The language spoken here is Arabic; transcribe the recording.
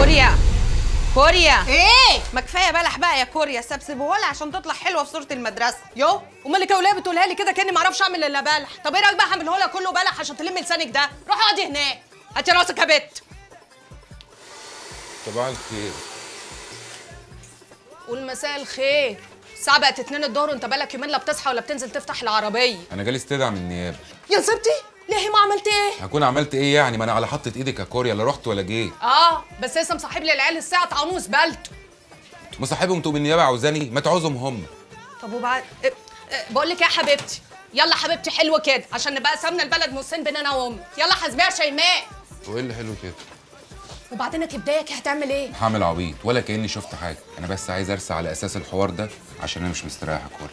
كوريا كوريا، ايه؟ ما كفايه بلح بقى يا كوريا، سبسبهولها عشان تطلع حلوه في صوره المدرسه. يو امال يا وليه بتقولها لي كده كاني ما اعرفش اعمل الا بلح. طب ايه رايك بقى اعمله لها كله بلح عشان تلمي لسانك ده؟ روحي اقعدي هناك، هاتي راسك يا بت. صباح الخير. قول مساء الخير. الساعه بقت 2 الظهر وانت بقالك يومين لا بتصحى ولا بتنزل تفتح العربيه. انا جالي استدعاء من النيابه. يا نصيبتي ليه ما عملت ايه؟ هكون عملت ايه يعني؟ ما انا على حطة ايدك يا كوريا، لا رحت ولا جيت. بس لسه مصاحب لي العيال الساعه طعنوس بلته. مصاحبهم تقوم النيابه عاوزاني؟ ما تعوزهم هم. طب وبعد بقول لك يا حبيبتي، يلا حبيبتي حلوه كده عشان نبقى سابنا البلد نصين بين انا وامي. يلا حاسبيها يا شيماء. وايه اللي حلو كده؟ وبعدين يا كبدايك هتعمل ايه؟ هعمل عبيط ولا كاني شفت حاجه. انا بس عايز ارسى على اساس الحوار ده عشان انا مش مستريح يا كوريا.